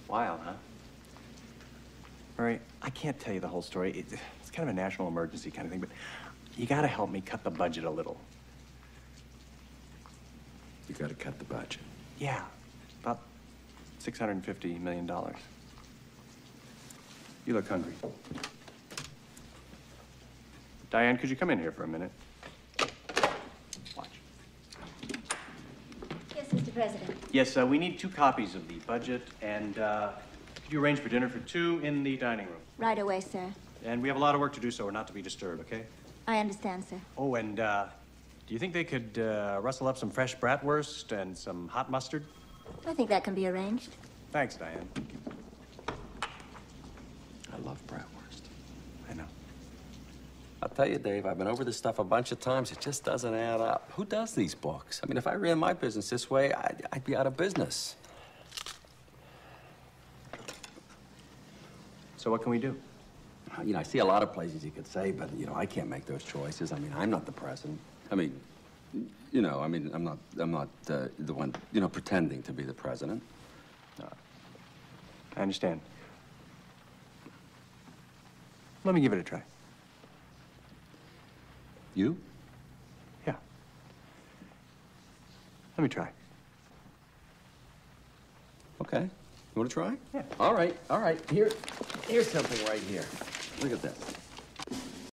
Wild, huh? Murray, I can't tell you the whole story. It's kind of a national emergency kind of thing, but you gotta help me cut the budget a little. You gotta cut the budget. Yeah, about $650 million. You look hungry. Diane, could you come in here for a minute? Watch. Yes, Mr. President. Yes, we need 2 copies of the budget, and could you arrange for dinner for 2 in the dining room? Right away, sir. And we have a lot of work to do, so we're not to be disturbed, okay? I understand, sir. Oh, and do you think they could rustle up some fresh bratwurst and some hot mustard? I think that can be arranged. Thanks, Diane. I love bratwurst. I know. I'll tell you, Dave, I've been over this stuff a bunch of times. It just doesn't add up. Who does these books? I mean, if I ran my business this way, I'd be out of business. So what can we do? You know, I see a lot of places you could say, but, you know, I can't make those choices. I mean, I'm not the president. I mean, you know, I'm not the one, you know, pretending to be the president. I understand. Let me give it a try. You? Yeah. Let me try. Okay. You want to try? Yeah. All right, all right. Here's something right here. Look at this.